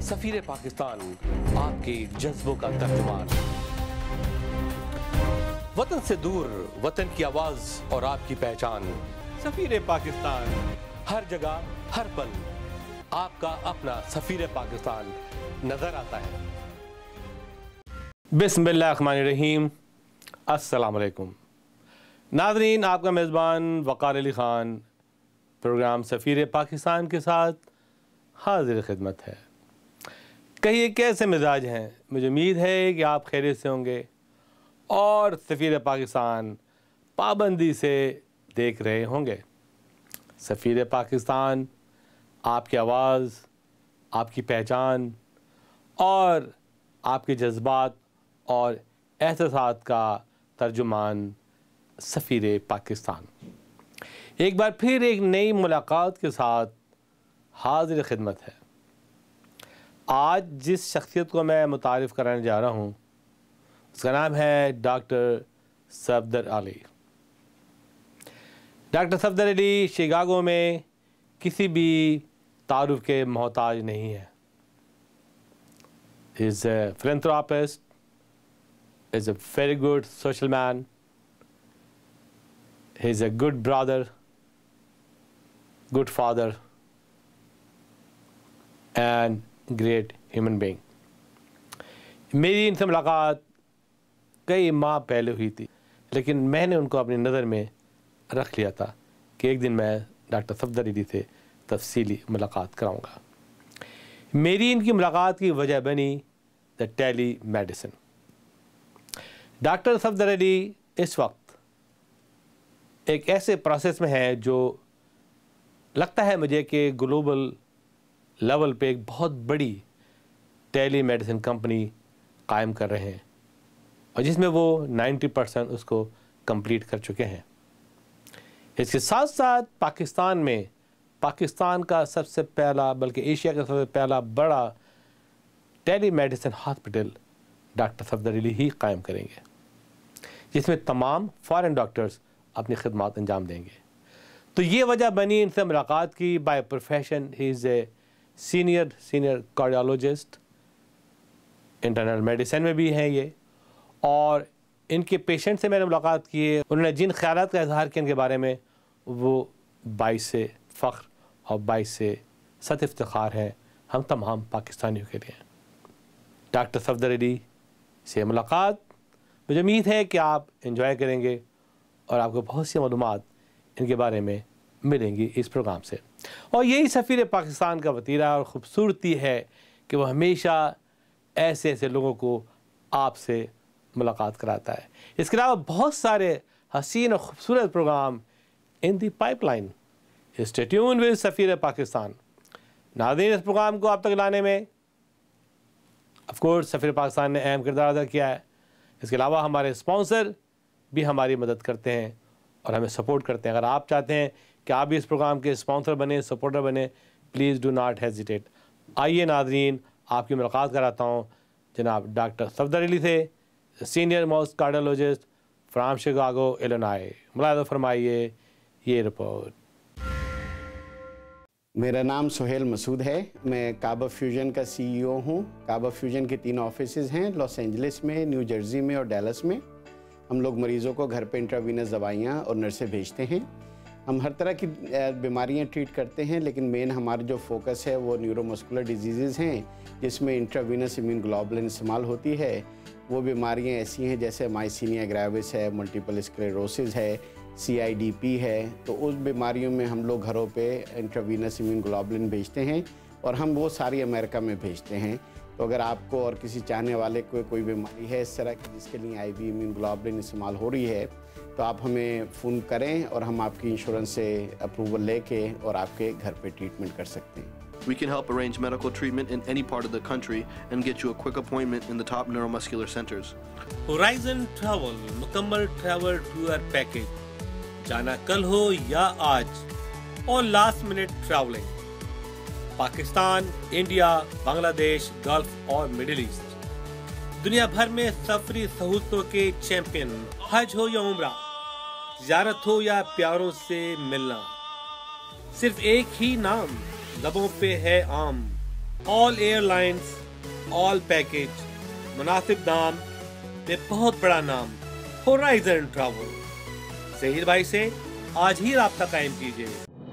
सफीर पाकिस्तान, आपके जज्बों का तर्जुमान। वतन से दूर, वतन की आवाज और आपकी पहचान। सफीर पाकिस्तान, हर जगह हर पल आपका अपना सफीर पाकिस्तान नजर आता है। बिस्मिल्लाहिर्रहमानिर्रहीम, अस्सलाम वालेकुम। नाज़रीन, आपका मेज़बान वक़ार अली ख़ान प्रोग्राम सफ़ीर पाकिस्तान के साथ हाज़िर खिदमत है। कहिए कैसे मिजाज हैं? मुझे उम्मीद है कि आप खैरियत से होंगे और सफ़ीर पाकिस्तान पाबंदी से देख रहे होंगे। सफ़ीर पाकिस्तान आपकी आवाज़, आपकी पहचान और आपके जज्बात और एहसासात का तर्जुमान सफ़ीर पाकिस्तान। एक बार फिर एक नई मुलाकात के साथ हाज़िर खिदमत है। आज जिस शख्सियत को मैं मुतारिफ़ कराने जा रहा हूँ उसका नाम है doctor Safdar Ali. Doctor Safdar Ali Chicago में किसी भी तारुफ के मोहताज नहीं है। He is a philanthropist, is a very good social man, he is a good brother, good father and great human being. मेरी इनसे मुलाकात कई माह पहले हुई थी, लेकिन मैंने उनको अपनी नज़र में रख लिया था कि एक दिन मैं डॉक्टर सफदर अली से तफसीली मुलाकात कराऊंगा। मेरी इनकी मुलाकात की वजह बनी the telemedicine. Doctor Safdar Ali इस वक्त एक ऐसे प्रोसेस में है जो लगता है मुझे कि ग्लोबल लेवल पे एक बहुत बड़ी टेली मेडिसिन कंपनी कायम कर रहे हैं और जिसमें वो 90% उसको कंप्लीट कर चुके हैं। इसके साथ साथ पाकिस्तान में पाकिस्तान का सबसे पहला, बल्कि एशिया का सबसे पहला बड़ा telemedicine hospital doctor Safdar Ali ही कायम करेंगे, जिसमें तमाम फॉरेन डॉक्टर्स अपनी खिदमत अंजाम देंगे। तो ये वजह बनी इनसे मुलाकात की। By profession he is a senior cardiologist, internal medicine में भी हैं ये, और इनके पेशेंट से मैंने मुलाकात की है। उन्होंने जिन ख्यालात का इजहार किया इनके बारे में वो बाइस से फ़ख्र और बाइस से सत इफ्तिखार है हम तमाम पाकिस्तानियों के लिए। डॉक्टर सफदर अली से मुलाकात मुझे उम्मीद है कि आप एंजॉय करेंगे और आपको बहुत सी मालूमात इनके बारे में मिलेंगी इस प्रोग्राम से। और यही सफ़ीर पाकिस्तान का वतीरा और ख़ूबसूरती है कि वो हमेशा ऐसे ऐसे लोगों को आपसे मुलाकात कराता है। इसके अलावा बहुत सारे हसीन और ख़ूबसूरत programme in the pipeline. Stay tuned with Safeer Pakistan. नाज़रीन, इस प्रोग्राम को आप तक लाने में ऑफ कोर्स सफ़ीर पाकिस्तान ने अहम किरदार अदा किया है। इसके अलावा हमारे स्पॉन्सर भी हमारी मदद करते हैं और हमें सपोर्ट करते हैं। अगर आप चाहते हैं कि आप भी इस प्रोग्राम के स्पॉन्सर बने, सपोर्टर बने, प्लीज़ डू नॉट हेजिटेट। आइए नाज़रीन, आपकी मुलाकात कराता हूँ जनाब डॉक्टर सफदर अली से, senior most cardiologist from Chicago Illinois. मुलाहिज़ा फरमाइए ये रिपोर्ट। मेरा नाम सुहेल मसूद है। मैं काबा फ्यूजन का CEO हूँ। काबा फ्यूजन के 3 ऑफिसेज़ हैं, लॉस एंजलिस में, न्यू जर्सी में और डैलस में। हम लोग मरीज़ों को घर पे इंट्रावीनस दवाइयाँ और नर्सें भेजते हैं। हम हर तरह की बीमारियाँ ट्रीट करते हैं, लेकिन मेन हमारा जो फोकस है वो न्यूरोमस्कुलर डिजीज़ हैं, जिसमें इंट्रावीनस इम्यूनोग्लोबुलिन इस्तेमाल होती है। वो बीमारियाँ ऐसी हैं जैसे माइसीनिया ग्रेविस है, मल्टीपल स्क्लेरोसिस है, CIDP है। तो उस बीमारियों में हम लोग घरों पे इंट्रावीनस इम्यूनोग्लोबुलिन भेजते हैं और हम वो सारी अमेरिका में भेजते हैं। तो अगर आपको और किसी चाहने वाले को कोई बीमारी है इस तरह की जिसके लिए IV इम्यूनोग्लोबुलिन इस्तेमाल हो रही है, तो आप हमें फ़ोन करें और हम आपकी इंश्योरेंस से अप्रूवल लेके और आपके घर पे ट्रीटमेंट कर सकते हैं। We can help arrange medical treatment in any part of the country and get you a quick appointment in the top neuromuscular centers. Horizon Travel मुकम्मल ट्रैवल टूर पैकेज, जाना कल हो या आज और last minute travelling. Pakistan, India, Bangladesh, Gulf और Middle East, दुनिया भर में सफरी सहूलतों के चैंपियन। हज हो या उम्रा, ज़ियारत हो या प्यारों से मिलना, सिर्फ एक ही नाम लबों पे है आम, all airlines, all package, مناسب دام تے بہت بڑا نام ہورائزن ٹریول. ظہیر بھائی سے آج ہی رابطہ قائم کیجیے.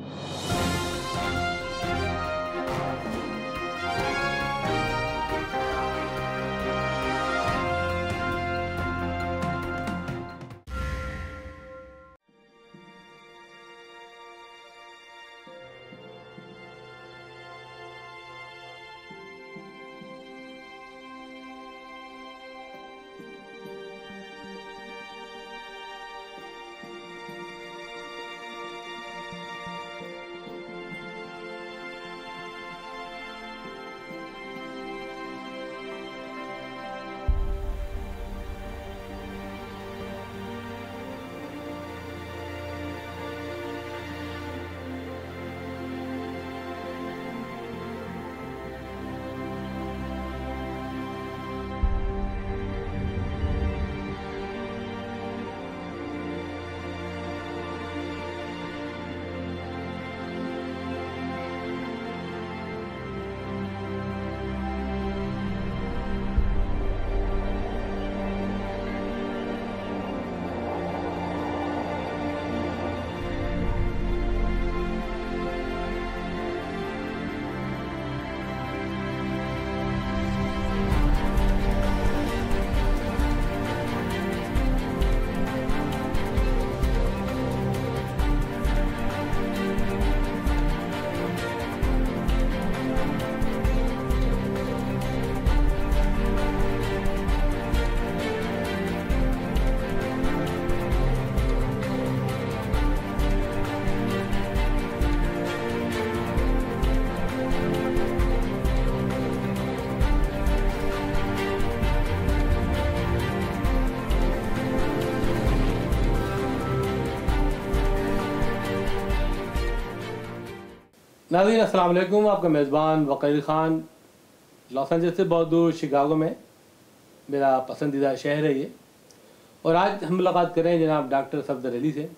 ناظرین السلام علیکم. آپ کا میزبان وقار خان لاس اینجلس سے بہت دور شکاگو میں میرا پسندیدہ شہر ہے یہ. اور آج ہم ملاقات کر رہے ہیں جناب ڈاکٹر صفدر علی سے.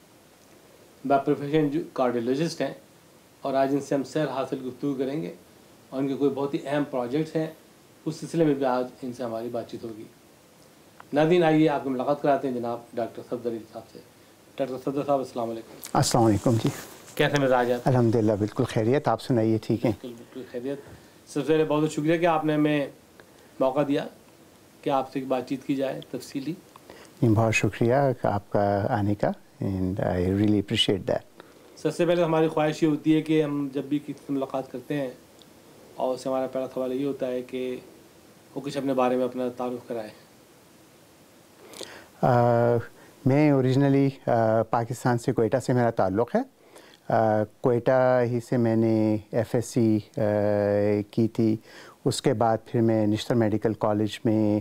با پروفیشن کارڈیولوجسٹ ہیں اور آج ان سے ہم سیر حاصل گفتگو کریں گے اور ان کے کوئی بہت ہی اہم پروجیکٹس ہیں, اس سلسلے میں بھی آج ان سے ہماری بات چیت ہوگی. ناظرین آئیے آپ کو ملاقات کراتے ہیں جناب ڈاکٹر صفدر علی صاحب سے. ڈاکٹر صفدر صاحب السلام علیکم. السلام علیکم جی. کیسے مزاج ہے؟ الحمد للہ بالکل خیریت. آپ سنائیے ٹھیک ہے؟ بالکل خیریت. سب سے پہلے بہت شکریہ کہ آپ نے ہمیں موقع دیا کہ آپ سے بات چیت کی جائے تفصیلی. بہت شکریہ آپ کا آنے کا and I really appreciate that. سب سے پہلے ہماری خواہش یہ ہوتی ہے کہ ہم جب بھی کسی سے ملاقات کرتے ہیں اور اس سے ہمارا پہلا سوال یہ ہوتا ہے کہ وہ کچھ اپنے بارے میں اپنا تعارف کرائے. میں اوریجنلی پاکستان سے کوئٹہ سے میرا تعلق ہے. کوئٹہ ہی سے میں نے ایف ایس سی کی تھی. اس کے بعد پھر میں نشتر میڈیکل کالج میں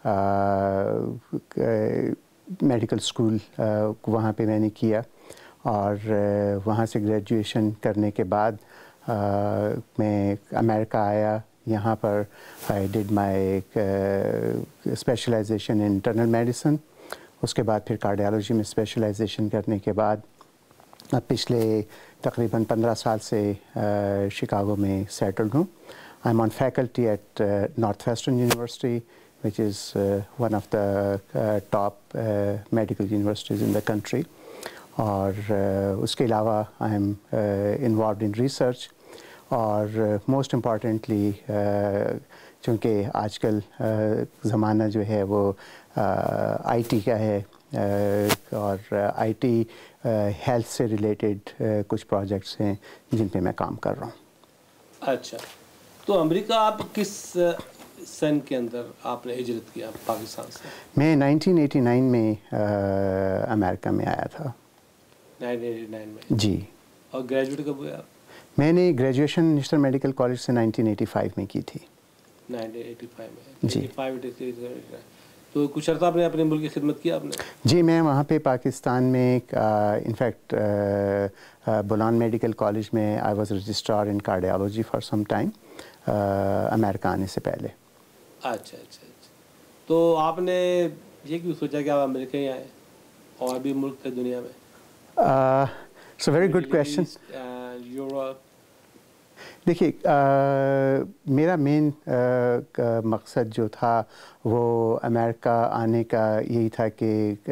میڈیکل اسکول وہاں پہ میں نے کیا اور وہاں سے گریجویشن کرنے کے بعد میں امریکہ آیا. یہاں پر I did my specialization in internal medicine. اس کے بعد پھر کارڈیالوجی میں اسپیشلائزیشن کرنے کے بعد اب پچھلے تقریباً 15 سال سے شکاگو میں سیٹلڈ ہوں. I am on faculty at Northwestern University which is one of the top medical universities in the country. اور اس کے علاوہ I am involved in research اور موسٹ امپارٹنٹلی چونکہ آج کل زمانہ جو ہے وہ آئی ٹی کا ہے اور آئی ٹی ہیلتھ سے ریلیٹڈ کچھ پروجیکٹس ہیں جن پہ میں کام کر رہا ہوں. اچھا, تو امریکہ آپ کس سن کے اندر آپ نے ہجرت کیا پاکستان سے؟ میں 1989 میں امریکہ میں آیا تھا. 1989 میں جی. اور گریجویٹ کب ہوئے آپ؟ میں نے گریجویشن نشتر میڈیکل کالج سے 1985 میں کی تھی. 1985 میں جی. تو کچھ عرصہ آپ نے اپنے ملک کی خدمت کی آپ نے؟ جی, میں وہاں پہ پاکستان میں انفیکٹ بولان میڈیکل کالج میں I was registrar in cardiology for some time امریکہ آنے سے پہلے. اچھا اچھا اچھا. تو آپ نے یہ کیوں سوچا کہ آپ امریکہ ہی آئیں اور بھی ملک تھے دنیا میں؟ It's a very good question. Europe. دیکھیے میرا مین مقصد جو تھا وہ امریکہ آنے کا یہی تھا کہ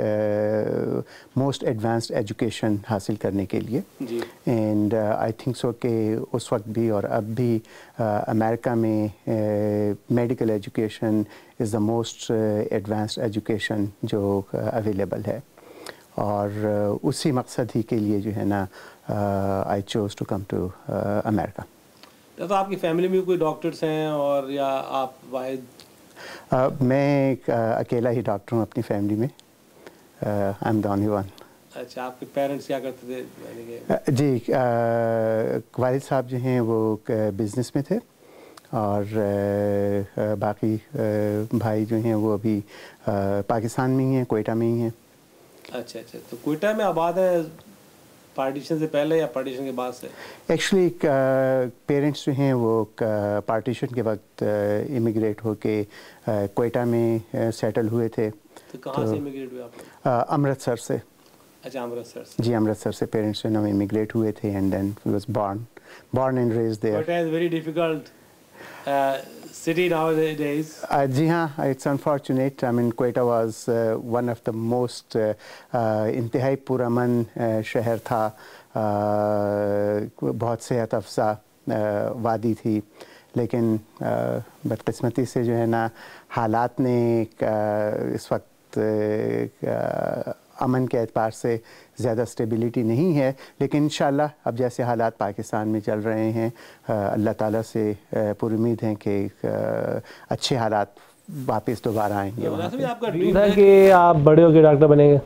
موسٹ ایڈوانسڈ ایجوکیشن حاصل کرنے کے لیے. اینڈ آئی تھنک سو کہ اس وقت بھی اور اب بھی امریکہ میں medical education is the most advanced education جو اویلیبل ہے, اور اسی مقصد ہی کے لیے جو ہے نا I chose to come to America. تو آپ کی فیملی میں کوئی ڈاکٹرس ہیں اور یا آپ واحد؟ میں اکیلا ہی ڈاکٹر ہوں اپنی فیملی میں. I am the only one. اچھا, آپ کے پیرنٹس کیا کرتے تھے؟ جی والد صاحب جو ہیں وہ بزنس میں تھے, اور باقی بھائی جو ہیں وہ ابھی پاکستان میں ہی ہیں, کوئٹہ میں ہی ہیں. اچھا اچھا, تو کوئٹہ میں آباد ہے پارٹیشن سے پہلے یا پارٹیشن کے بعد سے؟ ایکچولی پیرنٹس جو ہیں وہ پارٹیشن کے وقت امیگریٹ ہو کے کوئٹہ میں سیٹل ہوئے تھے. تو کہاں سے امیگریٹ ہوئے آپ؟ امرتسر سے. اچھا, امرتسر سے. جی امرتسر سے پیرنٹس جو ہے نا امیگریٹ ہوئے تھے, and then he was born and raised there. Quetta is very difficult city nowadays. جی ہاں, it's unfortunate. I mean Quetta was one of the most انتہائی پرامن شہر تھا, بہت صحت افزا وادی تھی, لیکن بدقسمتی سے جو ہے نا حالات نے اس وقت امن کے اعتبار سے زیادہ اسٹیبلٹی نہیں ہے, لیکن انشاءاللہ اب جیسے حالات پاکستان میں چل رہے ہیں اللہ تعالیٰ سے پر امید ہیں کہ اچھے حالات واپس دوبارہ آئیں گے. آپ کا ڈریم تھا کہ آپ بڑے ہو کے ڈاکٹر بنیں گے؟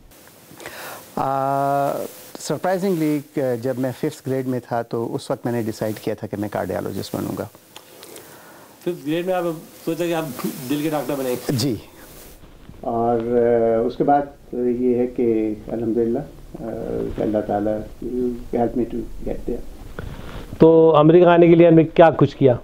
سرپرائزنگلی جب میں 5th گریڈ میں تھا تو اس وقت میں نے ڈیسائیڈ کیا تھا کہ میں کارڈیالوجسٹ بنوں گا. 5th گریڈ میں آپ سوچا کہ آپ دل کے ڈاکٹر بنیں گے؟ جی, اور اس کے بعد یہ ہے کہ الحمدللہ اللہ تعالیٰ help me to get there. تو امریکہ آنے کے لیے ہم نے کیا کچھ کیا؟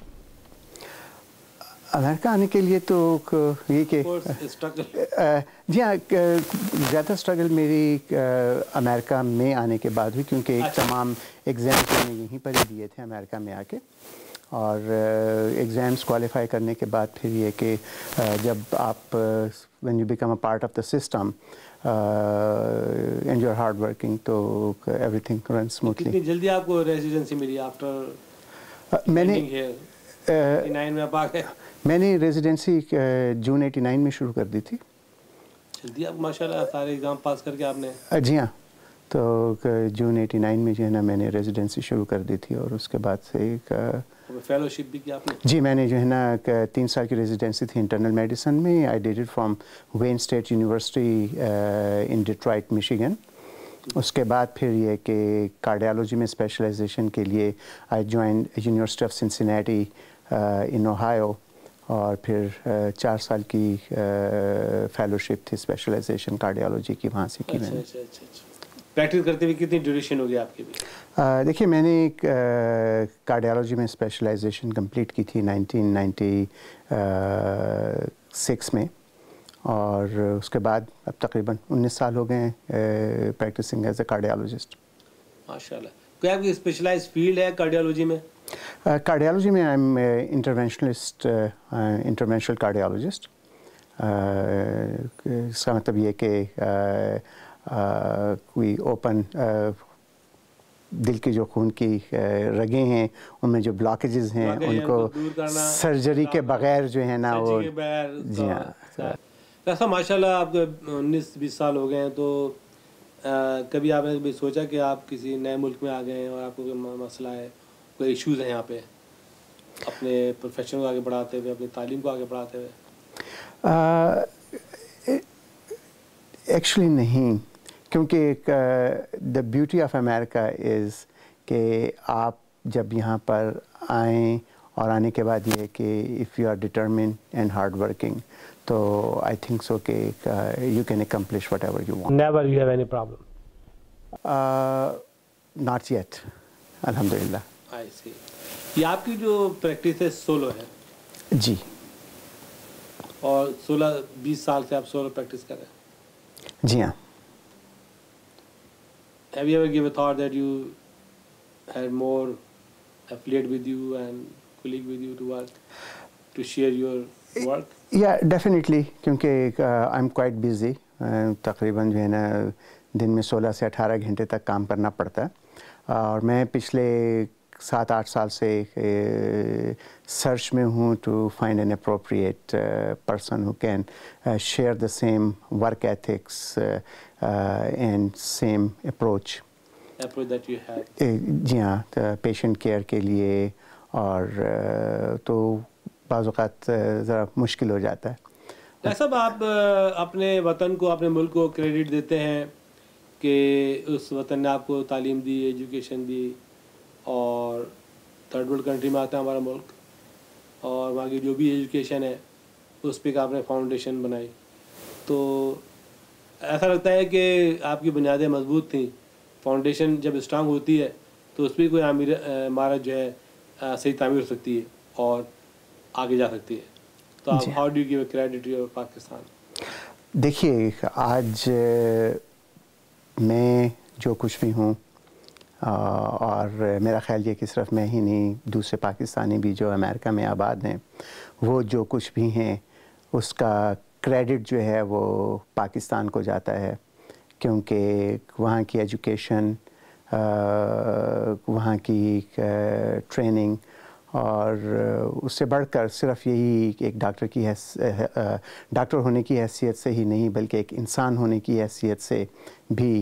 امریکہ آنے کے لیے تو یہ کہ جی ہاں, زیادہ اسٹرگل میری امریکہ میں آنے کے بعد ہوئی, کیونکہ تمام ایگزامس میں نے یہیں پر ہی دیے تھے امریکہ میں آ کے, اور ایگزامس کوالیفائی کرنے کے بعد پھر یہ کہ جب آپ when you become a part of the system and you're hard working تو everything runs smoothly. کتنی جلدی آپ کو ریزیڈنسی ملی آفٹر؟ میں نے 89 میں آپ آ گئے. میں نے ریزیڈنسی جون 89 میں شروع کر دی تھی. جلدی آپ ماشاء اللہ سارے ایگزام پاس کر کے آپ نے؟ جی ہاں, تو جون 89 میں جو ہے نا میں نے ریزیڈنسی شروع کر دی تھی, اور اس کے بعد سے ایک فیلوشپ بھی کیا آپ نے؟ جی میں نے جو ہے نا 3 سال کی ریزیڈنسی تھی انٹرنل میڈیسن میں. I did it from Wayne State University in Detroit Michigan. اس کے بعد پھر یہ کہ کارڈیالوجی میں اسپیشلائزیشن کے لیے I join University of Cincinnati in Ohio, اور پھر 4 سال کی فیلوشپ تھی اسپیشلائزیشن کارڈیالوجی کی, وہاں سے کی میں نے. پریکٹس کرتے ہوئے کتنی ڈیوریشن ہوگی آپ کی بھی؟ دیکھیے میں نے کارڈیالوجی میں اسپیشلائزیشن کمپلیٹ کی تھی 1996 میں, اور اس کے بعد اب تقریباً 19 سال ہو گئے ہیں پریکٹسنگ ایز اے کارڈیالوجسٹ. ماشاء اللہ. کوئی آپ کی اسپیشلائز فیلڈ ہے کارڈیالوجی میں؟ کارڈیالوجی میں آئی ایم انٹرونشنلسٹ, انٹرونشنل کارڈیالوجسٹ. اس کا مطلب یہ کہ کوئی اوپن دل کی جو خون کی رگیں ہیں ان میں جو بلاکیجز ہیں ان کو سرجری کے بغیر جو ہے نا وہ. جی ہاں. ایسا ماشاء اللہ آپ کو 19-20 سال ہو گئے ہیں, تو کبھی آپ نے بھی سوچا کہ آپ کسی نئے ملک میں آ گئے ہیں اور آپ کو کوئی مسئلہ ہے, کوئی ایشوز ہیں یہاں پہ اپنے پروفیشن کو آگے بڑھاتے ہوئے, اپنی تعلیم کو آگے بڑھاتے ہوئے؟ ایکچولی نہیں, کیونکہ دا بیوٹی آف امریکہ از کہ آپ جب یہاں پر آئیں اور آنے کے بعد یہ کہ if you are determined and hard working تو آئی تھنک سو کہ you can accomplish whatever you want. Never you have any problem? Not yet الحمدللہ. آئی سی. یہ آپ کی جو پریکٹس ہے سولو ہے؟ جی. اور 16-20 سال سے آپ سولو پریکٹس کر رہے ہیں؟ جی ہاں. Have you ever given a thought that you had more affiliate with you and colleague with you to work, to share your work? Yeah, definitely, क्योंकि I'm quite busy. तकरीबन जो है ना दिन में 16 से 18 घंटे तक काम करना पड़ता है और मैं पिछले 7-8 साल से सर्च में हूँ to find an appropriate person who can share the same work ethics and same approach that you have. जी हाँ, पेशेंट केयर के लिए और तो बाज़ औक़ात ज़रा मुश्किल हो जाता है. डॉक्टर साहब, आप अपने वतन को, अपने मुल्क को क्रेडिट देते हैं कि उस वतन ने आपको तालीम दी, एजुकेशन दी और थर्ड वर्ल्ड कंट्री में आता है हमारा मुल्क और वहाँ की जो भी एजुकेशन है उस पर आपने फाउंडेशन बनाई, तो ऐसा लगता है कि आपकी बुनियादें मजबूत थी. फाउंडेशन जब स्ट्रांग होती है तो उस पर कोई इमारत जो है सही तामीर हो सकती है और आगे जा सकती है. तो आप how do you give credit to Pakistan? देखिए, आज मैं जो कुछ भी हूँ और मेरा ख्याल ये कि सिर्फ मैं ही नहीं, दूसरे पाकिस्तानी भी जो अमेरिका में आबाद हैं वो जो कुछ भी हैं उसका क्रेडिट जो है वो पाकिस्तान को जाता है, क्योंकि वहाँ की एजुकेशन, वहाँ की ट्रेनिंग और उससे बढ़कर सिर्फ यही एक डॉक्टर होने की हैसियत से ही नहीं बल्कि एक इंसान होने की हैसियत से भी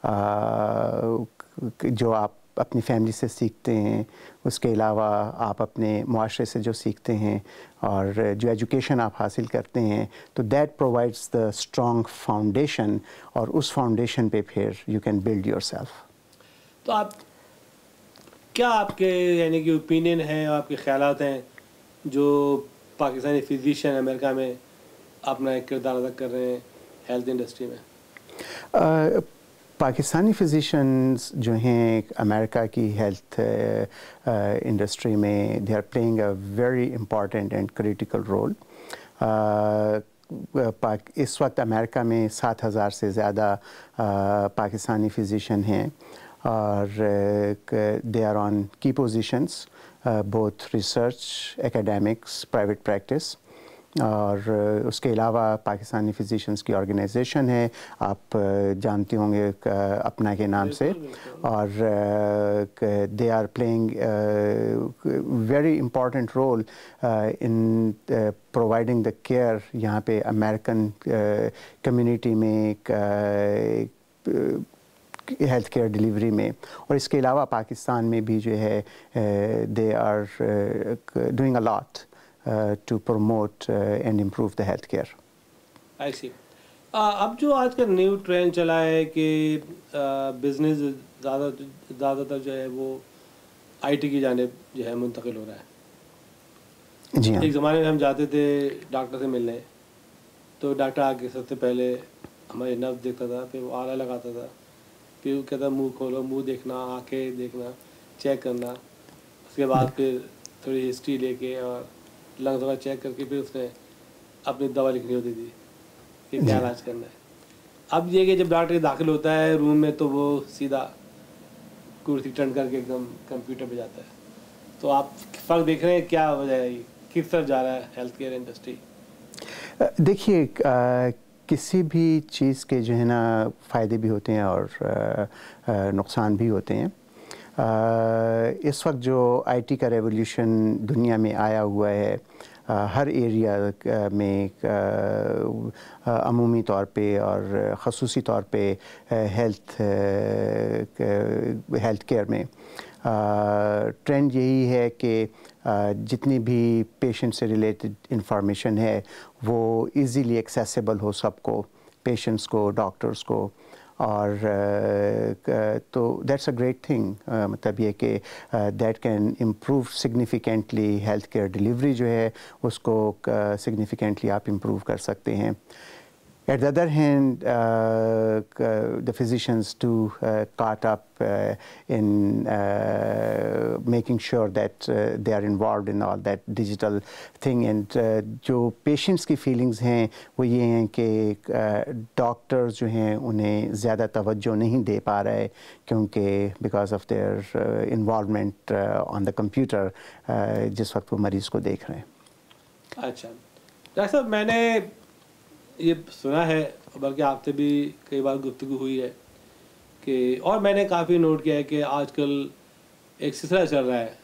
जो आप अपनी फैमिली से सीखते हैं, उसके अलावा आप अपने मुआशरे से जो सीखते हैं और जो एजुकेशन आप हासिल करते हैं, तो that provides the strong foundation और उस फाउंडेशन पे फिर यू कैन बिल्ड योरसेल्फ. तो आप क्या आपके यानी कि ओपिनियन है, आपके ख्यालात हैं जो पाकिस्तानी फिजिशियन अमेरिका में अपना एक किरदार अदा कर रहे हैं हेल्थ इंडस्ट्री में? पाकिस्तानी फिजिशियंस जो हैं अमेरिका की हेल्थ इंडस्ट्री में they are playing a very important and critical role. इस वक्त अमेरिका में 7,000 से ज़्यादा पाकिस्तानी फिजिशियन हैं और they are on key positions, both research, academics, private practice. और उसके अलावा पाकिस्तानी फिजिशियंस की ऑर्गेनाइजेशन है, आप जानते होंगे अपना के नाम से, और they are playing very important role in providing the care यहाँ पे अमेरिकन कम्युनिटी में हेल्थ केयर डिलीवरी में. और इसके अलावा पाकिस्तान में भी जो है they are doing a lot to promote and improve the health care. I see. अब जो आज का न्यू ट्रेंड चला है कि बिजनेस ज़्यादातर जो है वो आईटी की जानिब जो है मुंतकिल हो रहा है. जी हाँ. एक ज़माने में हम जाते थे डॉक्टर से मिलने, तो डॉक्टर आके सबसे पहले हमारे नब्ज़ देखता था, फिर वो आला लगाता था, फिर वो कहता मुंह खोलो, मुंह देखना, आँखें देखना, चेक करना, उसके बाद फिर थोड़ी हिस्ट्री लेके और लंग्स वगैरह चेक करके फिर उसने अपनी दवा लिखनी होती थी कि क्या इलाज करना है. अब ये कि जब डॉक्टर दाखिल होता है रूम में तो वो सीधा कुर्सी टर्न करके एकदम कंप्यूटर पे जाता है. तो आप फ़र्क देख रहे हैं, क्या वजह है, किस तरफ जा रहा है हेल्थ केयर इंडस्ट्री? देखिए, किसी भी चीज़ के जो है ना फ़ायदे भी होते हैं और नुकसान भी होते हैं. इस वक्त जो आईटी का रेवोल्यूशन दुनिया में आया हुआ है, हर एरिया में अमूमी तौर पे और ख़ुसूसी तौर पे हेल्थ केयर में ट्रेंड यही है कि जितनी भी पेशेंट से रिलेटेड इंफॉर्मेशन है वो इजीली एक्सेसिबल हो सबको, पेशेंट्स को, डॉक्टर्स को. और तो दैट्स अ ग्रेट थिंग. मतलब ये कि that can improve significantly health care delivery जो है उसको सिग्निफिकेंटली आप इम्प्रूव कर सकते हैं. At the other hand, the physicians too caught up in making sure that they are involved in all that digital thing. And جو patients کی feelings ہیں وہ یہ ہیں کہ doctors جو ہیں انہیں زیادہ توجہ نہیں دے پا رہے کیونکہ because of their involvement on the computer جس وقت وہ مریض کو دیکھ رہے ہیں. اچھا ڈاکٹر صاحب، میں نے یہ سنا ہے، بلکہ آپ سے بھی کئی بار گفتگو ہوئی ہے کہ، اور میں نے کافی نوٹ کیا ہے کہ آج کل ایک سلسلہ چل رہا ہے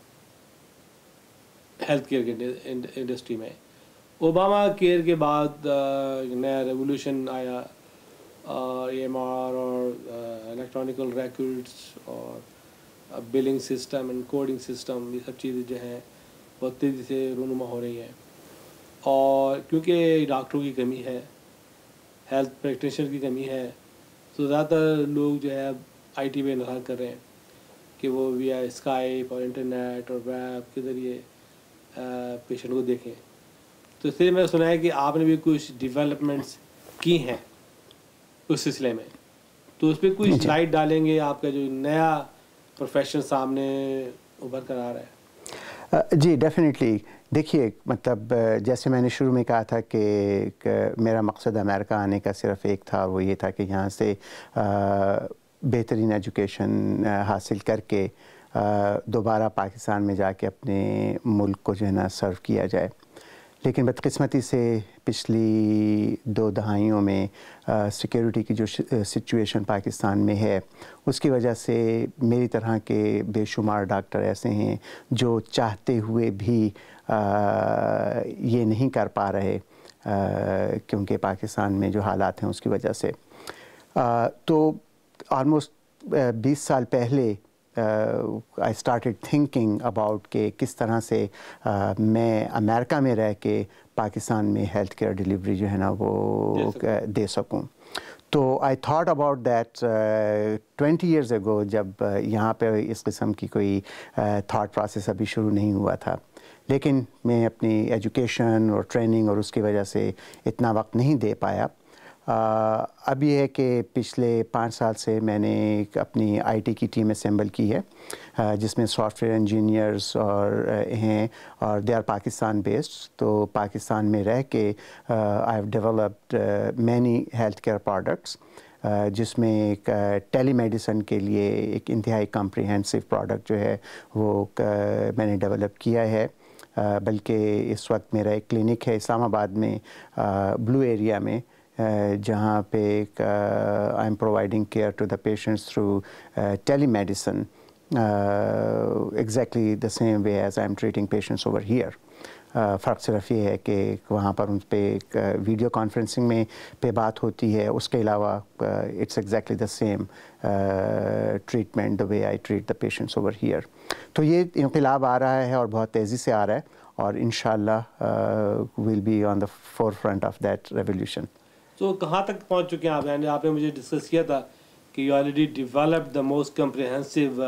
ہیلتھ کیئر کے انڈسٹری میں. اوباما کیئر کے بعد نیا ریولیوشن آیا، EMR اور الیکٹرانیکل ریکارڈس اور billing system and coding system, یہ سب چیزیں جو ہیں بہت تیزی سے رونما ہو رہی ہیں. اور کیونکہ ڈاکٹروں کی کمی ہے، ہیلتھ پریکٹیشنر کی کمی ہے، تو زیادہ تر لوگ جو ہے اب آئی ٹی پہ انحصار کر رہے ہیں کہ وہ ویا اسکائپ اور انٹرنیٹ اور ویب کے ذریعے پیشنٹ کو دیکھیں. تو اس لیے میں نے سنا ہے کہ آپ نے بھی کچھ ڈیولپمنٹس کی ہیں اس سلسلے میں، تو اس پہ کچھ لائٹ ڈالیں گے؟ آپ کا جو نیا پروفیشن سامنے ابھر کر آ رہا ہے. جی ڈیفینیٹلی. دیکھیے مطلب جیسے میں نے شروع میں کہا تھا کہ میرا مقصد امریکہ آنے کا صرف ایک تھا، وہ یہ تھا کہ یہاں سے بہترین ایجوکیشن حاصل کر کے دوبارہ پاکستان میں جا کے اپنے ملک کو جو ہے نا سرو کیا جائے. لیکن بدقسمتی سے پچھلی 2 دہائیوں میں سیکیورٹی کی جو سچویشن پاکستان میں ہے اس کی وجہ سے میری طرح کے بے شمار ڈاکٹر ایسے ہیں جو چاہتے ہوئے بھی یہ نہیں کر پا رہے کیونکہ پاکستان میں جو حالات ہیں اس کی وجہ سے. تو آلموسٹ 20 سال پہلے I started thinking about کہ کس طرح سے میں امریکہ میں رہ کے پاکستان میں ہیلتھ کیئر ڈیلیوری جو ہے نا وہ دے سکوں. تو I thought about that 20 years ago جب یہاں پہ اس قسم کی کوئی تھاٹ پروسیس ابھی شروع نہیں ہوا تھا. لیکن میں اپنی ایجوکیشن اور ٹریننگ اور اس کی وجہ سے اتنا وقت نہیں دے پایا. اب یہ ہے کہ پچھلے 5 سال سے میں نے اپنی آئی ٹی کی ٹیم اسمبل کی ہے جس میں سافٹ ویئر انجینئرز اور ہیں اور دے آر پاکستان بیسڈ. تو پاکستان میں رہ کے I have developed many health care products جس میں ایک ٹیلی میڈیسن کے لیے ایک انتہائی کمپریہنسو پروڈکٹ جو ہے وہ میں نے ڈیولپ کیا ہے. بلکہ اس وقت میرا ایک کلینک ہے اسلام آباد میں بلو ایریا میں جہاں پہ I am providing care to the patients through telemedicine exactly the same way as I am treating patients over here. فرق صرف یہ ہے کہ وہاں پر ان پہ ایک ویڈیو کانفرنسنگ میں پہ بات ہوتی ہے، اس کے علاوہ it's exactly the same treatment the way I treat the patients over here. تو یہ انقلاب آ رہا ہے اور بہت تیزی سے آ رہا ہے اور انشاءاللہ will be on the forefront of that revolution. تو کہاں تک پہنچ چکے ہیں آپ؟ یعنی آپ نے مجھے ڈسکس کیا تھا کہ you already developed the most comprehensive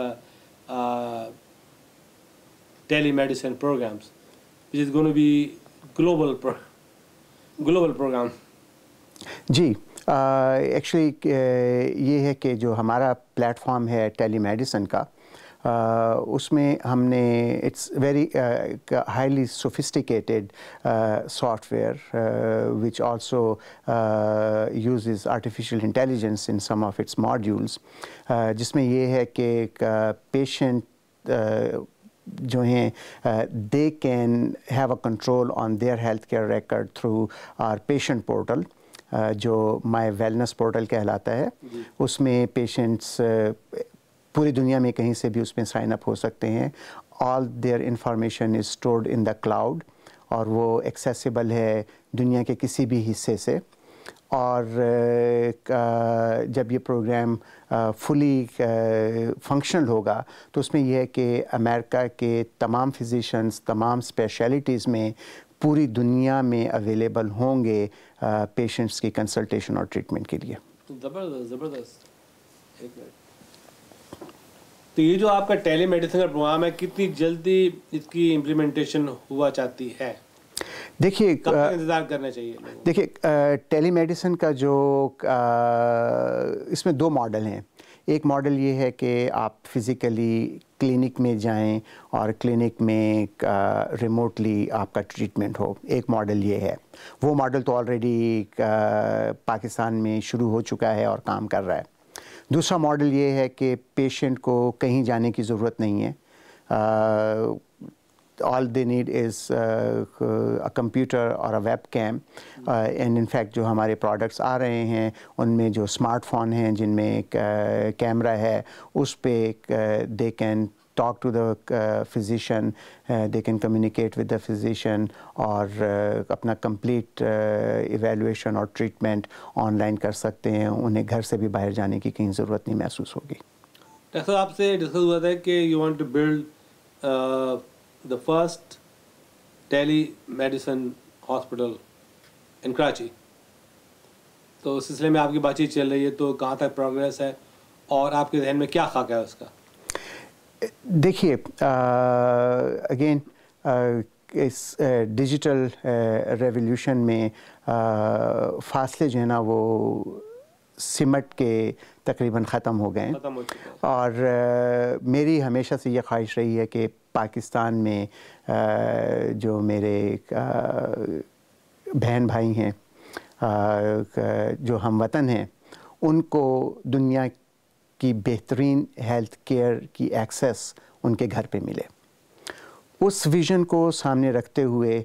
telemedicine programs which is going to be global program. جی ایکچولی یہ ہے کہ جو ہمارا پلیٹ فارم ہے ٹیلی میڈیسن کا اس میں ہم نے it's very highly sophisticated software which also uses artificial intelligence in some of its modules, جس میں یہ ہے کہ پیشنٹ جو ہیں they can have a control on their health care record through our patient portal جو My wellness portal کہلاتا ہے. اس میں پیشنٹس پوری دنیا میں کہیں سے بھی اس میں سائن اپ ہو سکتے ہیں. All their information is stored in the cloud اور وہ ایکسیسیبل ہے دنیا کے کسی بھی حصے سے. اور جب یہ پروگرام فلی فنکشنل ہوگا تو اس میں یہ ہے کہ امریکہ کے تمام فزیشنز تمام اسپیشلٹیز میں پوری دنیا میں اویلیبل ہوں گے پیشنٹس کی کنسلٹیشن اور ٹریٹمنٹ کے لیے. زبردست. ایک منٹ. تو یہ جو آپ کا ٹیلی میڈیسن کا پروگرام ہے کتنی جلدی اس کی امپلیمنٹیشن ہوا چاہتی ہے؟ دیکھیے کب تک انتظار کرنا چاہیے؟ دیکھیے ٹیلی میڈیسن کا جو اس میں دو ماڈل ہیں. ایک ماڈل یہ ہے کہ آپ فزیکلی کلینک میں جائیں اور کلینک میں ریموٹلی آپ کا ٹریٹمنٹ ہو. ایک ماڈل یہ ہے. وہ ماڈل تو آلریڈی پاکستان میں شروع ہو چکا ہے اور کام کر رہا ہے. دوسرا ماڈل یہ ہے کہ پیشنٹ کو کہیں جانے کی ضرورت نہیں ہے. all they need is a computer or a webcam and in fact جو ہمارے پروڈکٹس آ رہے ہیں ان میں جو اسمارٹ فون ہیں جن میں ایک کیمرہ ہے اس پہ they can talk to the physician, they can communicate with the physician اور اپنا complete evaluation اور treatment آن لائن کر سکتے ہیں. انہیں گھر سے بھی باہر جانے کی کہیں ضرورت نہیں محسوس ہوگی. ڈاکٹر صاحب آپ سے ڈسکس ہوا تھا کہ you want to build the first telemedicine hospital in Karachi. تو اس سلسلے میں آپ کی بات چیت چل رہی ہے تو کہاں تک پروگریس ہے اور آپ کے ذہن میں کیا خاکہ ہے اس کا؟ دیکھیے اگین اس ڈیجیٹل ریولیوشن میں فاصلے جو ہے نا وہ سمٹ کے تقریباً ختم ہو گئے ہیں اور میری ہمیشہ سے یہ خواہش رہی ہے کہ پاکستان میں جو میرے بہن بھائی ہیں جو ہم وطن ہیں ان کو دنیا کی بہترین ہیلتھ کیئر کی ایکسیس ان کے گھر پہ ملے. اس ویژن کو سامنے رکھتے ہوئے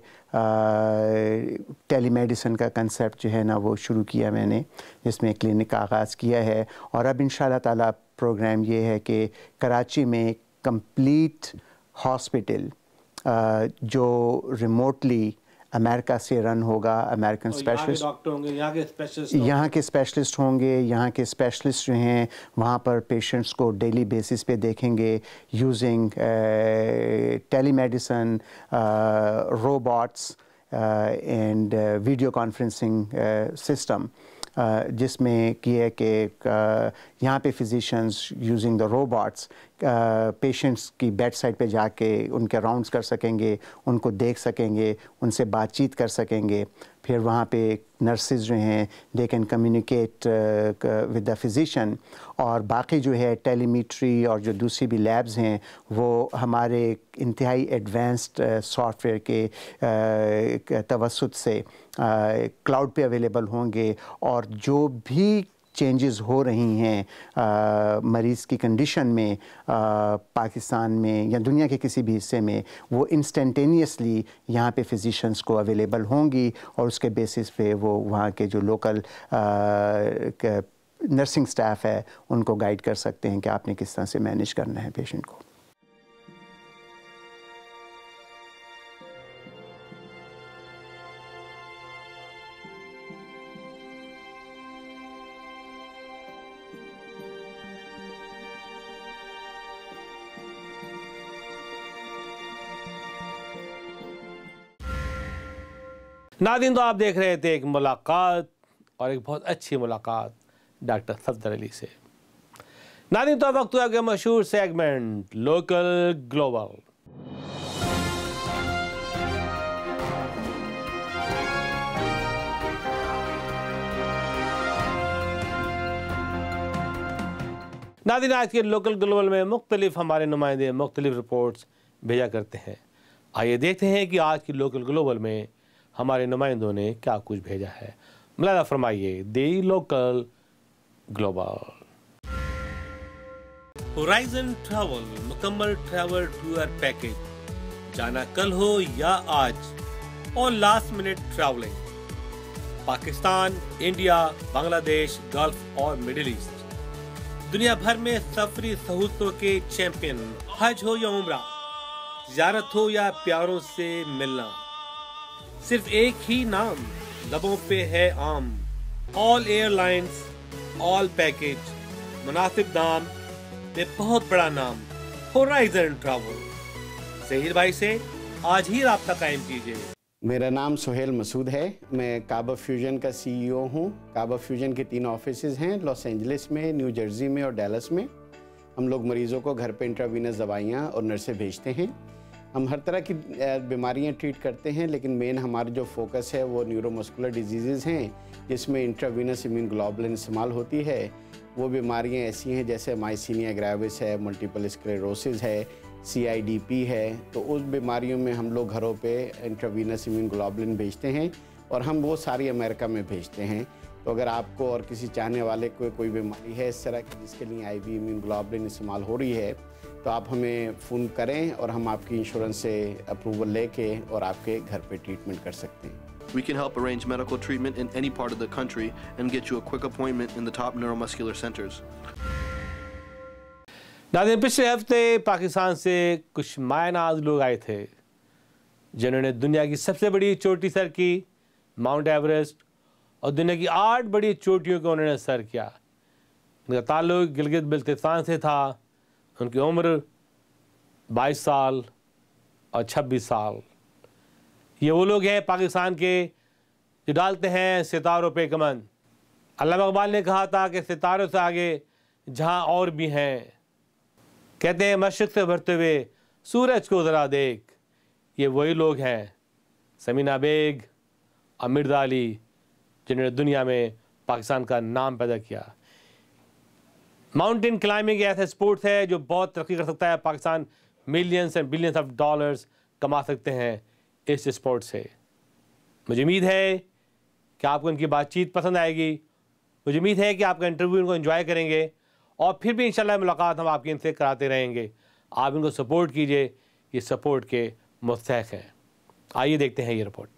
ٹیلی میڈیسن کا کنسیپٹ جو ہے نا وہ شروع کیا میں نے, جس میں کلینک کا آغاز کیا ہے. اور اب انشاءاللہ تعالیٰ پروگرام یہ ہے کہ کراچی میں کمپلیٹ ہاسپٹل جو ریموٹلی امریکہ سے رن ہوگا. امریکن اسپیشلسٹ یہاں کے اسپیشلسٹ ہوں گے. یہاں کے اسپیشلسٹ جو ہیں وہاں پر پیشنٹس کو ڈیلی بیسس پہ دیکھیں گے using telemedicine, robots and video conferencing system, جس میں یہ ہے کہ یہاں پہ physicians using the robots patients کی بیڈ سائڈ پہ جا کے ان کے راؤنڈس کر سکیں گے, ان کو دیکھ سکیں گے, ان سے بات چیت کر سکیں گے. پھر وہاں پہ نرسز جو ہیں they can communicate with the physician. اور باقی جو ہے ٹیلی میٹری اور جو دوسری بھی لیبز ہیں وہ ہمارے انتہائی ایڈوانسڈ سافٹ ویئر کے توسط سے کلاؤڈ پہ اویلیبل ہوں گے. اور جو بھی چینجز ہو رہی ہیں مریض کی کنڈیشن میں پاکستان میں یا دنیا کے کسی بھی حصے میں, وہ انسٹنٹینیسلی یہاں پہ فزیشنز کو اویلیبل ہوں گی اور اس کے بیسس پہ وہ وہاں کے جو لوکل نرسنگ سٹاف ہے ان کو گائیڈ کر سکتے ہیں کہ آپ نے کس طرح سے مینیج کرنا ہے پیشنٹ کو. ناظرین تو آپ دیکھ رہے تھے ایک ملاقات اور ایک بہت اچھی ملاقات ڈاکٹر صفدر علی سے. ناظرین تو وقت ہوا کہ مشہور سیگمنٹ لوکل گلوبل. ناظرین آج کے لوکل گلوبل میں مختلف ہمارے نمائندے مختلف رپورٹس بھیجا کرتے ہیں. آئیے دیکھتے ہیں کہ آج کی لوکل گلوبل میں ہمارے نمائندوں نے کیا کچھ بھیجا ہے. ملاحظہ فرمائیے the Local Global. Horizon Travel مکمل ٹریول ٹور پیکج, جانا کل ہو یا آج, اور last minute travelling. Pakistan, India, Bangladesh, Gulf اور مڈل ایسٹ, دنیا بھر میں سفری سہولتوں کے چیمپئن. حج ہو یا عمرہ, زیارت ہو یا پیاروں سے ملنا, صرف ایک ہی نام لبوں پہ ہے عام. All airlines, all package, مناسب دام میں بہت بڑا نام, ہورائزن ٹریول. ظہیر بھائی سے آج ہی رابطہ قائم کیجیے. میرا نام سہیل مسعود ہے. میں کعبہ فیوژن کا سی ای او ہوں. کعبہ فیوژن کے 3 آفیسز ہیں, لاس اینجلس میں, نیو جرسی میں اور ڈیلس میں. ہم لوگ مریضوں کو گھر پہ انٹراوینس دوائیاں اور نرسیں بھیجتے ہیں. हम हर तरह की बीमारियां ट्रीट करते हैं, लेकिन मेन हमारा जो फोकस है वो न्यूरोमस्कुलर डिजीज़ हैं, जिसमें इंट्रावीनस इम्यून ग्लोबुलिन इस्तेमाल होती है। वो बीमारियां ऐसी हैं जैसे माइसीनिया ग्रेविस है, मल्टीपल स्क्लेरोसिस है, CIDP है। तो उस बीमारियों में हम लोग घरों पे इंट्रावीनस इम्यून ग्लोबुलिन भेजते हैं और हम वो सारी अमेरिका में भेजते हैं। तो अगर आपको और किसी चाहने वाले को कोई बीमारी है इस तरह की जिसके लिए IV इम्यून ग्लोबुलिन इस्तेमाल हो रही है, तो आप हमें फ़ोन करें और हम आपकी इंश्योरेंस से अप्रूवल लेके और आपके घर पे ट्रीटमेंट कर सकते हैं। We can help arrange medical treatment in any part of the country and get you a quick appointment in the top neuromuscular centers. नाज़रीन, पिछले हफ्ते पाकिस्तान से कुछ मायनाज लोग आए थे जिन्होंने दुनिया की सबसे बड़ी चोटी सर की, माउंट एवरेस्ट, और दुनिया की 8 बड़ी चोटियों को उन्होंने सर किया। उनका ताल्लुक गिलगित बिल्तिस्तान से था। उनकी उम्र 22 साल और 26 साल। ये वो लोग हैं पाकिस्तान के जो डालते हैं सितारों पे कमन। अल्लामा इकबाल ने कहा था कि सितारों से आगे जहां और भी हैं। कहते हैं मशरिक़ से भरते हुए सूरज को ज़रा देख। ये वही लोग हैं समीना बेग और मिर्ज़ा अली, जिन्होंने दुनिया में पाकिस्तान का नाम पैदा किया। माउंटेन क्लाइंबिंग ऐसा स्पोर्ट्स है जो बहुत तरक्की कर सकता है। Pakistan millions and billions of dollars कमा सकते हैं इस स्पोर्ट से। मुझे उम्मीद है कि आपको इनकी बातचीत पसंद आएगी। मुझे उम्मीद है कि आपका इंटरव्यू इनको एंजॉय करेंगे और फिर भी इंशाल्लाह मुलाकात हम आपकी इनसे कराते रहेंगे। आप इनको सपोर्ट कीजिए, ये सपोर्ट के मुस्तहक हैं। आइए देखते हैं ये report.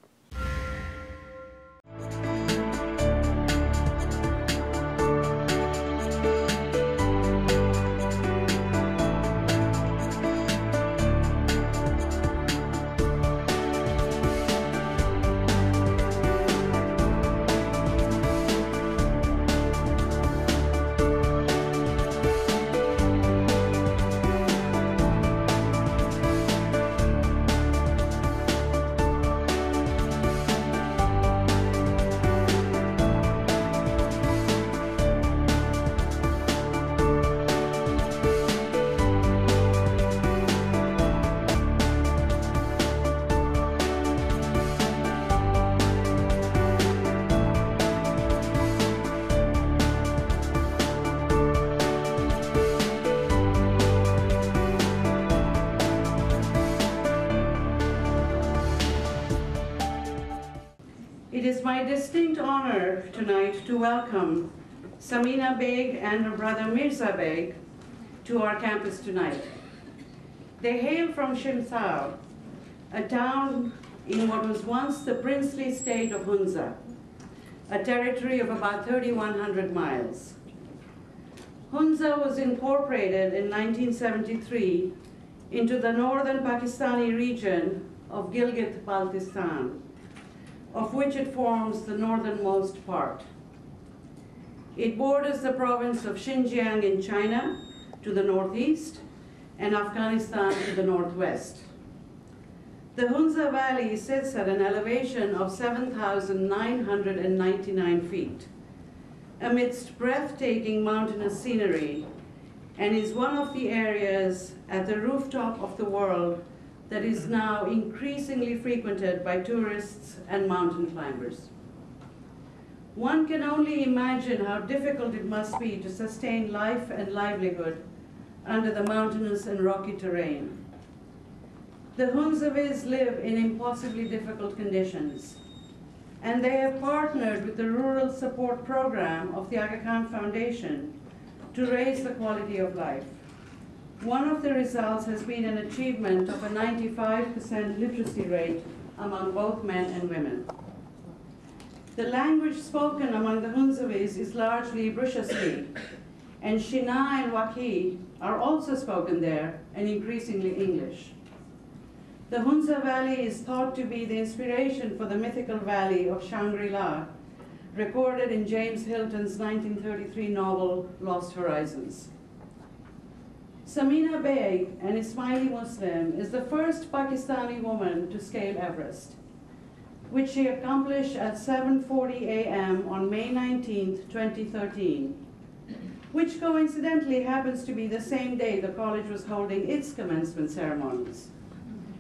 It is my distinct honor tonight to welcome Samina Beg and her brother Mirza Beg to our campus tonight. They hail from Shimsar, a town in what was once the princely state of Hunza, a territory of about 3,100 miles. Hunza was incorporated in 1973 into the northern Pakistani region of Gilgit-Baltistan, of which it forms the northernmost part. It borders the province of Xinjiang in China to the northeast and Afghanistan to the northwest. The Hunza Valley sits at an elevation of 7,999 feet amidst breathtaking mountainous scenery, and is one of the areas at the rooftop of the world that is now increasingly frequented by tourists and mountain climbers. One can only imagine how difficult it must be to sustain life and livelihood under the mountainous and rocky terrain. The Hunzavis live in impossibly difficult conditions, and they have partnered with the Rural Support Program of the Aga Khan Foundation to raise the quality of life. One of the results has been an achievement of a 95% literacy rate among both men and women. The language spoken among the Hunzavis is largely Brushasli, and Shina and Waki are also spoken there, and increasingly English. The Hunza Valley is thought to be the inspiration for the mythical valley of Shangri-La, recorded in James Hilton's 1933 novel, Lost Horizons. Samina Beg, an Ismaili Muslim, is the first Pakistani woman to scale Everest, which she accomplished at 7:40 a.m. on May 19, 2013, which coincidentally happens to be the same day the college was holding its commencement ceremonies.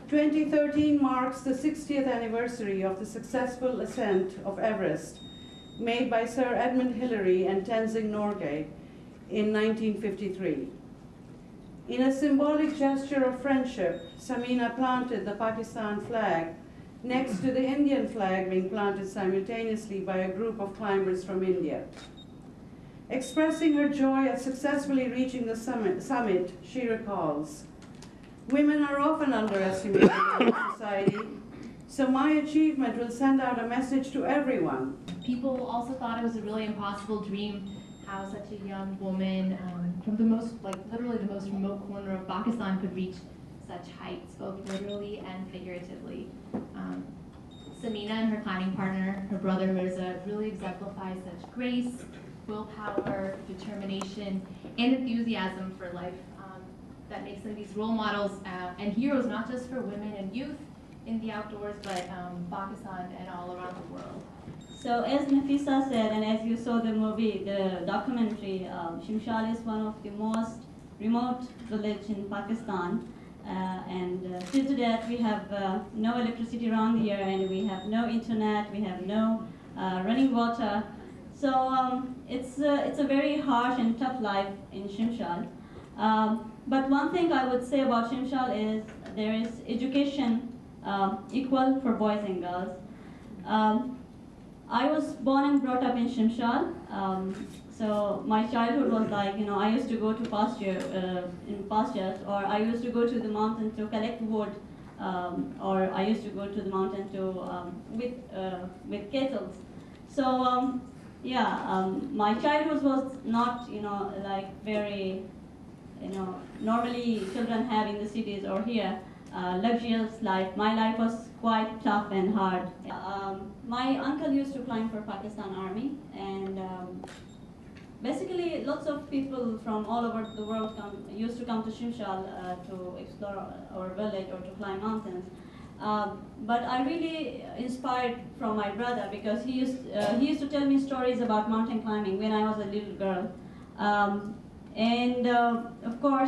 2013 marks the 60th anniversary of the successful ascent of Everest made by Sir Edmund Hillary and Tenzing Norgay in 1953. In a symbolic gesture of friendship, Samina planted the Pakistan flag next to the Indian flag being planted simultaneously by a group of climbers from India. Expressing her joy at successfully reaching the summit, she recalls, "Women are often underestimated in our society, so my achievement will send out a message to everyone." People also thought it was a really impossible dream how such a young woman from the most, literally the most remote corner of Pakistan could reach such heights, both literally and figuratively. Samina and her climbing partner, her brother Mirza, really exemplify such grace, willpower, determination, and enthusiasm for life that makes them these role models and heroes, not just for women and youth in the outdoors, but Pakistan and all around the world. So as Nafisa said, and as you saw the movie, the documentary, Shimshal is one of the most remote village in Pakistan. Till to that, we have no electricity around here, and we have no internet, we have no running water. So it's a very harsh and tough life in Shimshal. But one thing I would say about Shimshal is there is education equal for boys and girls. I was born and brought up in Shimshal. So my childhood was like, I used to go to pastures, or I used to go to the mountain to collect wood, or I used to go to the mountain to with kettles. So my childhood was not, like very, normally children have in the cities or here, luxurious life. My life was quite tough and hard. My uncle used to climb for Pakistan Army, and basically lots of people from all over the world used to come to Shimshal to explore our village or to climb mountains. But I really inspired from my brother, because he used to tell me stories about mountain climbing when I was a little girl. Of course,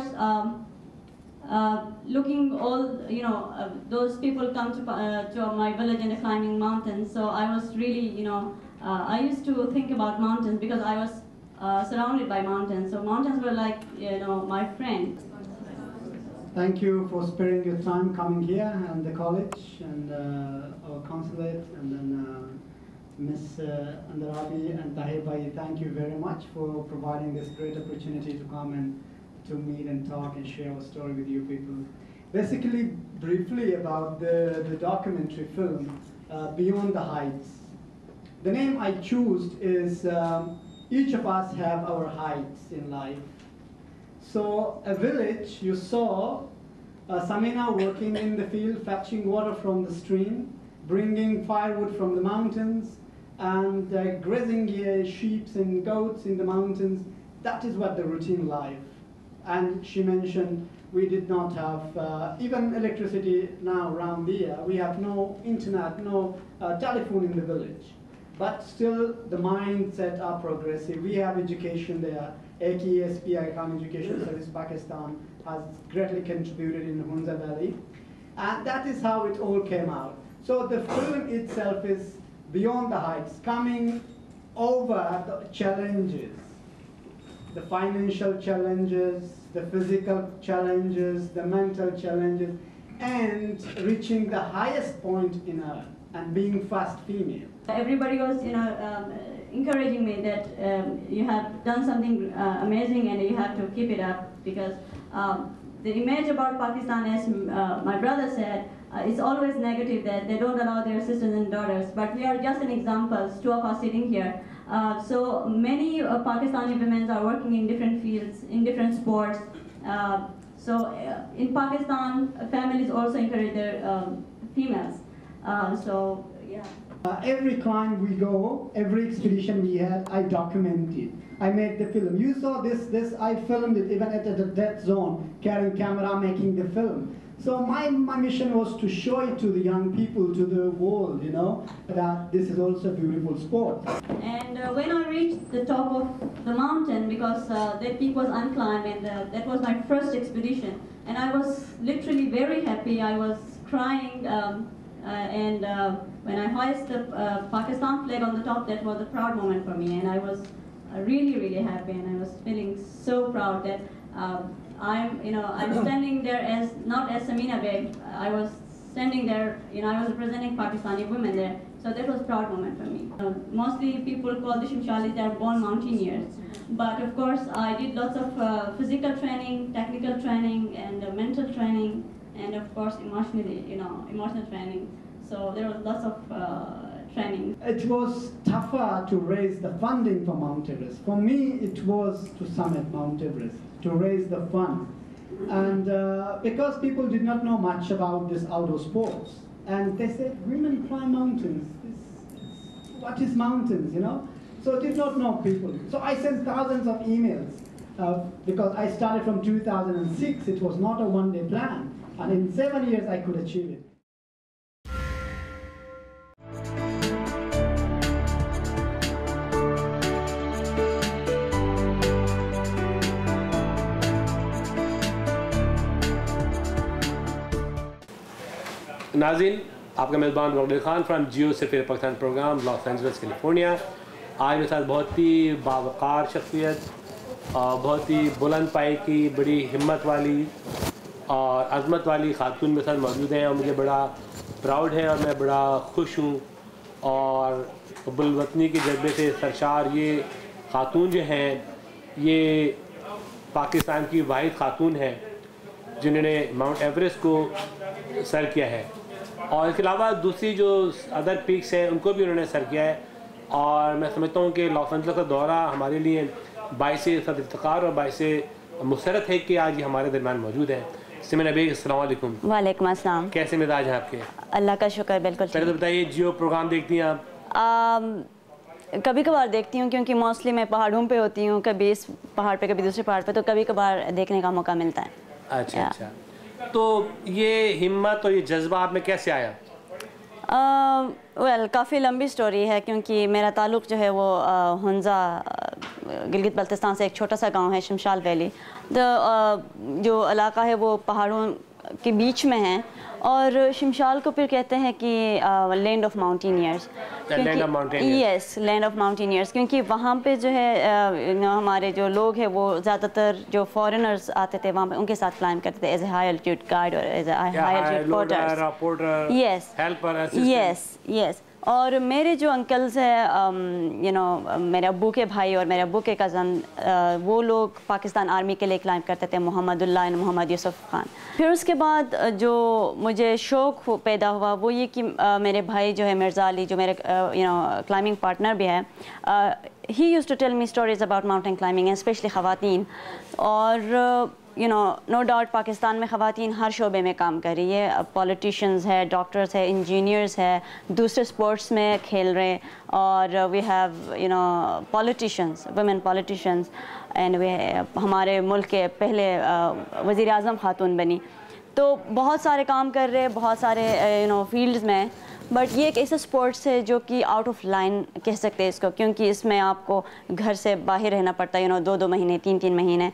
looking all, those people come to my village and climbing mountains. So I was really, I used to think about mountains because I was surrounded by mountains. So mountains were like, my friend. Thank you for sparing your time coming here, and the college and our consulate, and then Ms. Andarabi and Tahir Bhai, thank you very much for providing this great opportunity to come and to meet and talk and share our story with you people. Basically, briefly about the documentary film, Beyond the Heights. The name I chose is, each of us have our heights in life. So a village, you saw Samina working in the field, fetching water from the stream, bringing firewood from the mountains, and grazing sheep and goats in the mountains. That is what the routine life. And she mentioned we did not have even electricity now around here. We have no internet, no telephone in the village. But still the mindset are progressive. We have education there. AKESP, Icon Education Service Pakistan, has greatly contributed in the Hunza Valley. And that is how it all came out. So the film itself is Beyond the Heights, coming over the challenges, the financial challenges, the physical challenges, the mental challenges, and reaching the highest point in her, and being first female. Everybody was, encouraging me that you have done something amazing and you have to keep it up, because the image about Pakistan, as my brother said, is always negative, that they don't allow their sisters and daughters. But we are just an example, two of us sitting here. So many Pakistani women are working in different fields, in different sports. In Pakistan, families also encourage their females. Every climb we go, every expedition we had, I documented. I made the film. You saw this I filmed it even at the death zone, carrying camera, making the film. So my mission was to show it to the young people, to the world, that this is also a beautiful sport. And when I reached the top of the mountain, because that peak was unclimbed, and that was my first expedition, and I was literally very happy. I was crying, and when I hoisted the Pakistan flag on the top, that was a proud moment for me, and I was really happy, and I was feeling so proud that I'm standing there as not as Samina Beg. I was standing there, I was representing Pakistani women there, so that was a proud moment for me. Mostly people call the Shimshalis, they are born mountaineers, but of course I did lots of physical training, technical training, and mental training, and of course emotional training. So there was lots of training. It was tougher to raise the funding for Mount Everest. For me, it was to summit Mount Everest, to raise the fund. And because people did not know much about this outdoor sports, and they said, women climb mountains. What is mountains, So did not know people. So I sent thousands of emails because I started from 2006. It was not a one-day plan. And in 7 years, I could achieve it. नाज़रीन, आपका मेज़बान Wakil Khan from Geo Safeer Pakistan program Los Angeles California. आज मेरे साथ बहुत ही बावकार शख्सियत और बहुत ही बुलंद पाई की बड़ी हिम्मत वाली और अज़मत वाली ख़ातून मेरे साथ मौजूद हैं, और मुझे बड़ा प्राउड है और मैं बड़ा खुश हूँ। और बुलवतनी के जज्बे से सरशार ये ख़ातून जो हैं, ये पाकिस्तान की वाहिद ख़ातून है जिन्होंने माउंट एवरेस्ट को सर किया है, और इसके अलावा दूसरी जो अदर पीक्स हैं उनको भी उन्होंने सर किया है। और मैं समझता हूँ कि लॉस एंजलिस का दौरा हमारे लिए बाइस इफ्तिखार और बाइस मुसरत है कि आज ये हमारे दरमियान मौजूद है। सिमन बेग, अस्सलाम वालेकुम। वालेकुम अस्सलाम। कैसे मिजाज हैं आपके? अल्लाह का शुक्र, बिल्कुल। पहले तो बताइए, जियो प्रोग्राम देखती हैं आप? कभी कभार देखती हूँ, क्योंकि मोस्टली मैं पहाड़ों पे होती हूँ, कभी इस पहाड़ पे कभी दूसरे पहाड़ पे, तो कभी कभार देखने का मौका मिलता है। अच्छा अच्छा। तो ये हिम्मत और ये जज्बा आप में कैसे आया? काफ़ी लंबी स्टोरी है, क्योंकि मेरा ताल्लुक़ जो है वो हुंज़ा गिलगित बल्तिस्तान से एक छोटा सा गांव है शिमशाल वैली। जो इलाका है वो पहाड़ों के बीच में है, और शिमशाल को फिर कहते हैं कि land of mountaineers. Yes, land of mountaineers, क्योंकि वहाँ पे जो है हमारे जो लोग हैं वो ज़्यादातर जो फॉरेनर्स आते थे वहाँ पे उनके साथ क्लाइम करते थे as a high altitude guide और as a high altitude porter. Yes yes yes. और मेरे जो अंकल्स हैं, मेरे अब्बू के भाई और मेरे अब्बू के कज़न, वो लोग पाकिस्तान आर्मी के लिए क्लाइम करते थे, मोहम्मदुल्लाह एंड मोहम्मद यूसुफ खान। फिर उसके बाद जो मुझे शौक़ पैदा हुआ वो ये कि मेरे भाई जो है मिर्ज़ा अली, जो मेरे क्लाइंबिंग पार्टनर भी है, he used to tell me stories about mountain climbing, specially ख़वातीन। और नो डाउट पाकिस्तान में ख़वातीन हर शोबे में काम कर रही है, पॉलिटिशियंस है, डॉक्टर्स है, इंजीनियर्स है, दूसरे स्पोर्ट्स में खेल रहे हैं, और we have politicians, women politicians, and वे हमारे मुल्क के पहले वज़ीर आज़म खातून बनी। तो बहुत सारे काम कर रहे हैं, बहुत सारे फील्ड्स में। बट ये एक ऐसा स्पोर्ट्स है जो कि आउट ऑफ लाइन कह सकते हैं इसको, क्योंकि इसमें आपको घर से बाहर रहना पड़ता है 2-2 महीने, 3-3 महीने।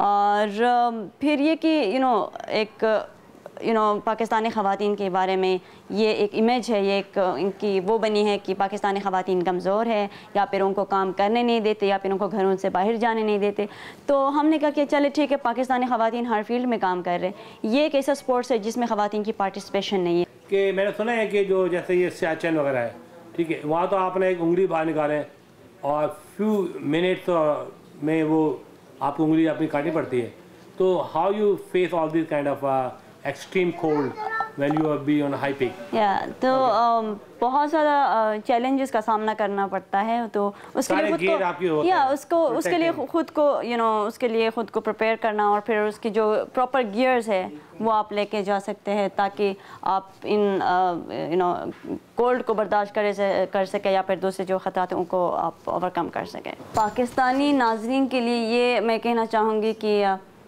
और फिर ये कि एक पाकिस्तानी ख़वातीन के बारे में ये एक इमेज है, ये एक इनकी वो बनी है कि पाकिस्तानी ख़वातीन कमज़ोर है, या फिर उनको काम करने नहीं देते, या फिर उनको घरों से बाहर जाने नहीं देते। तो हमने कहा कि चले ठीक है, पाकिस्तानी ख़वातीन हर फील्ड में काम कर रहे हैं, ये एक ऐसा स्पोर्ट्स है जिसमें ख़वातीन की पार्टिसिपेशन नहीं है। कि मैंने सुना है कि जो जैसे ये सियाचिन वगैरह है, ठीक है, वहाँ तो आपने एक उंगली बाहर निकालें और फ्यू मिनट्स में वो आपको उंगली अपनी काटनी पड़ती है। तो how you face all this kind of extreme cold when you be on a high peak? तो बहुत ज़्यादा चैलेंजेस का सामना करना पड़ता है, तो उसके लिए उसके लिए खुद को उसके लिए खुद को प्रिपेयर करना, और फिर उसकी जो प्रॉपर गियर्स है वो आप लेके जा सकते हैं, ताकि आप इन कोल्ड को बर्दाश्त कर सके, या फिर दूसरे जो ख़तरात हैं उनको आप ओवरकम कर सकें। पाकिस्तानी नाज़रीन के लिए ये मैं कहना चाहूँगी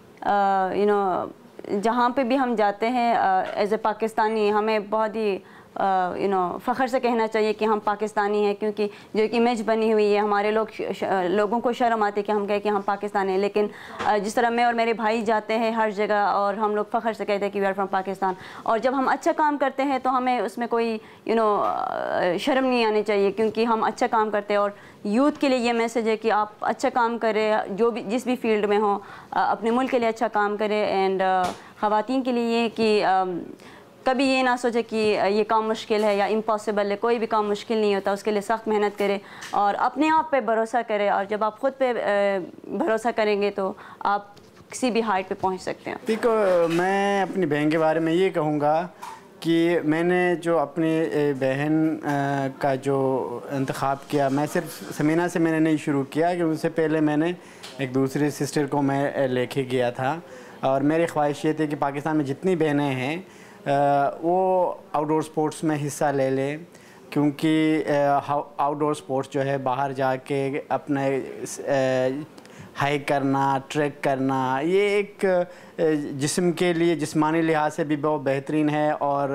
कि जहाँ पे भी हम जाते हैं एज ए पाकिस्तानी, हमें बहुत ही فخر سے کہنا چاہیے کہ ہم پاکستانی ہیں, کیونکہ جو ایک امیج بنی ہوئی ہے ہمارے لوگوں کو شرم آتی ہے کہ ہم کہیں کہ ہم پاکستانی ہیں, لیکن جس طرح میں اور میرے بھائی جاتے ہیں ہر جگہ اور ہم لوگ فخر سے کہتے ہیں کہ وی آر فرام پاکستان, اور جب ہم اچھا کام کرتے ہیں تو ہمیں اس میں کوئی شرم نہیں آنی چاہیے, کیونکہ ہم اچھا کام کرتے ہیں. اور یوتھ کے لیے یہ میسج ہے کہ آپ اچھا کام کریں, جو بھی جس بھی فیلڈ میں ہوں, اپنے ملک کے لیے اچھا کام کریں. اینڈ خواتین کے لیے یہ کہ کبھی یہ نہ سوچے کہ یہ کام مشکل ہے یا امپاسبل ہے, کوئی بھی کام مشکل نہیں ہوتا, اس کے لیے سخت محنت کرے اور اپنے آپ پہ بھروسہ کرے, اور جب آپ خود پہ بھروسہ کریں گے تو آپ کسی بھی ہائٹ پہ پہنچ سکتے ہیں. دیکھو, میں اپنی بہن کے بارے میں یہ کہوں گا کہ میں نے جو اپنی بہن کا جو انتخاب کیا, میں صرف سمینہ سے میں نے نہیں شروع کیا, کہ اس سے پہلے میں نے ایک دوسری سسٹر کو میں لے کے گیا تھا, اور میری خواہش یہ تھی کہ پاکستان میں جتنی بہنیں ہیں وہ آؤٹ ڈور سپورٹس میں حصہ لے لیں, کیونکہ آؤٹ ڈور سپورٹس جو ہے باہر جا کے اپنے ہائیک کرنا, ٹریک کرنا, یہ ایک جسم کے لیے جسمانی لحاظ سے بھی بہت بہترین ہے, اور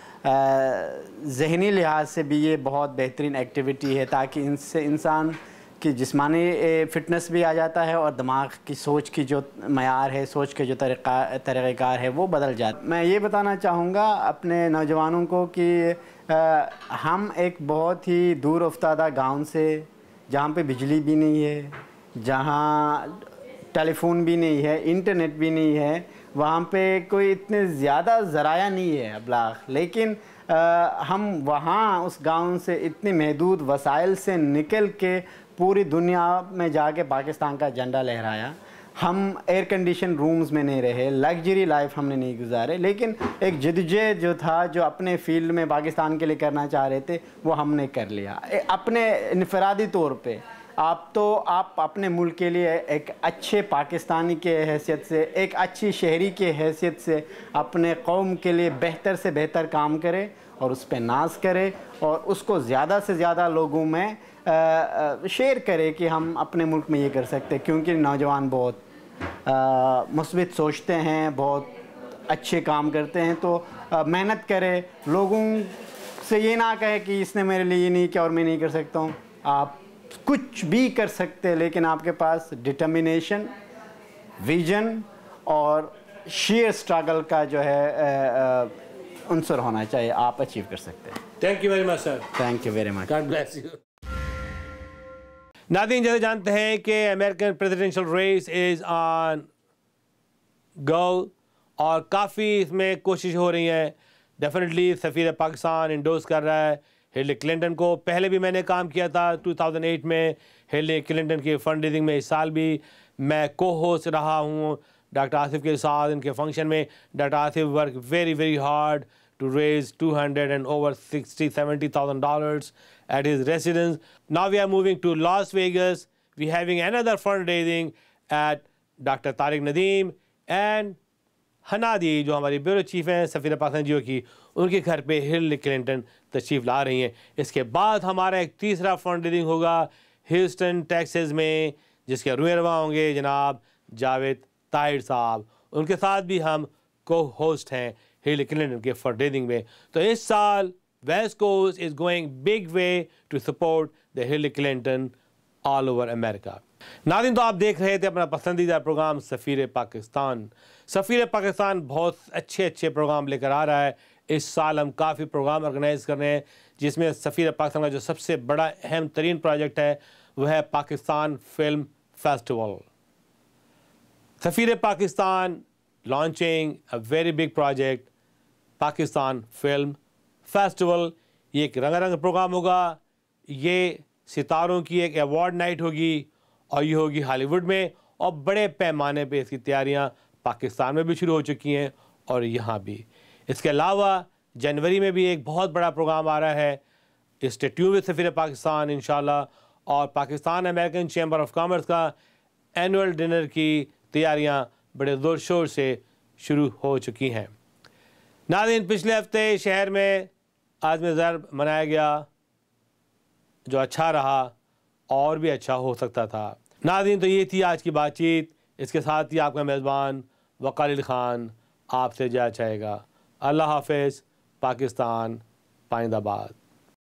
ذہنی لحاظ سے بھی یہ بہت بہترین ایکٹیویٹی ہے, تاکہ ان سے انسان کی جسمانی فٹنس بھی آ جاتا ہے اور دماغ کی سوچ کی جو معیار ہے, سوچ کے جو طریقہ کار ہے وہ بدل جاتا ہے. میں یہ بتانا چاہوں گا اپنے نوجوانوں کو کہ ہم ایک بہت ہی دور افتادہ گاؤں سے, جہاں پہ بجلی بھی نہیں ہے, جہاں ٹیلی فون بھی نہیں ہے, انٹرنیٹ بھی نہیں ہے, وہاں پہ کوئی اتنے زیادہ ذرائع نہیں ہے ابلاغ, لیکن ہم وہاں اس گاؤں سے اتنے محدود وسائل سے نکل کے پوری دنیا میں جا کے پاکستان کا جھنڈا لہرایا. ہم ایئر کنڈیشن رومز میں نہیں رہے, لگژری لائف ہم نے نہیں گزارے, لیکن ایک جدوجہد جو تھا, جو اپنے فیلڈ میں پاکستان کے لیے کرنا چاہ رہے تھے, وہ ہم نے کر لیا اپنے انفرادی طور پہ. آپ اپنے ملک کے لیے ایک اچھے پاکستانی کے حیثیت سے, ایک اچھی شہری کے حیثیت سے اپنے قوم کے لیے بہتر سے بہتر کام کرے اور اس پہ ناز کرے, اور اس کو زیادہ سے زیادہ لوگوں میں شیئر کرے کہ ہم اپنے ملک میں یہ کر سکتے, کیونکہ نوجوان بہت مثبت سوچتے ہیں, بہت اچھے کام کرتے ہیں. تو محنت کرے, لوگوں سے یہ نہ کہے کہ اس نے میرے لیے یہ نہیں کیا اور میں نہیں کر سکتا ہوں. آپ کچھ بھی کر سکتے, لیکن آپ کے پاس ڈٹرمینیشن, ویژن اور شیئر اسٹرگل کا جو ہے عنصر ہونا چاہیے, آپ اچیو کر سکتے ہیں. Thank you very much sir. Thank you very much. God bless you. ناظرین, جیسے جانتے ہیں کہ American presidential race is on go, اور کافی اس میں کوشش ہو رہی ہیں. ڈیفینیٹلی سفیر پاکستان انڈورس کر رہا ہے ہلری کلنٹن کو. پہلے بھی میں نے کام کیا تھا 2008 میں ہلری کلنٹن کی فنڈ ریزنگ میں. اس سال بھی میں کو ہوسٹ رہا ہوں ڈاکٹر آصف کے ساتھ ان کے فنکشن میں. Doctor Asif work very very hard to raise $200 and over $70,000 at his residence. Now we are moving to Las Vegas. We're having another fundraising at Dr. Tariq Nadeem and Hanadi, جو ہماری bureau chief ہیں سفیر پاکستان جیو کی, ان کے گھر پہ Hillary Clinton تشریف لا رہی ہیں. اس کے بعد ہمارا ایک تیسرا فنڈ ریزنگ ہوگا ہیوسٹن ٹیکساس میں, جس کے روئے رواں ہوں گے جناب جاوید طاہر صاحب. ان کے ساتھ بھی ہم کو ہوسٹ ہیں ہلری کلنٹن کے فنڈ ریزنگ میں. تو اس سال West Coast is going big way to support the Hillary Clinton all over America. ناظرین, تو آپ دیکھ رہے تھے اپنا پسندیدہ پروگرام سفیر پاکستان. سفیر پاکستان بہت اچھے پروگرام لے کر آ رہا ہے. اس سال ہم کافی پروگرام آرگنائز کر رہے ہیں, جس میں سفیر پاکستان کا جو سب سے بڑا اہم ترین پروجیکٹ ہے وہ ہے Pakistan Film Festival. Safeer Pakistan launching a very big project, Pakistan Film Festival. یہ ایک رنگا رنگ پروگرام ہوگا, یہ ستاروں کی ایک ایوارڈ نائٹ ہوگی, اور یہ ہوگی ہالی ووڈ میں, اور بڑے پیمانے پہ اس کی تیاریاں پاکستان میں بھی شروع ہو چکی ہیں اور یہاں بھی. اس کے علاوہ جنوری میں بھی ایک بہت بڑا پروگرام آ رہا ہے, اسٹے ٹیون ود سفیر پاکستان انشاءاللہ, اور Pakistan American Chamber of Commerce کا اینول ڈنر کی تیاریاں بڑے زور شور سے شروع ہو چکی ہیں. ناظرین, پچھلے ہفتے شہر میں عازم ضرب منایا گیا, جو اچھا رہا اور بھی اچھا ہو سکتا تھا. ناظرین, تو یہ تھی آج کی بات چیت. اس کے ساتھ ہی آپ کا میزبان وقار علی خان آپ سے جا چاہے گا. اللہ حافظ. پاکستان पाइंदाबाद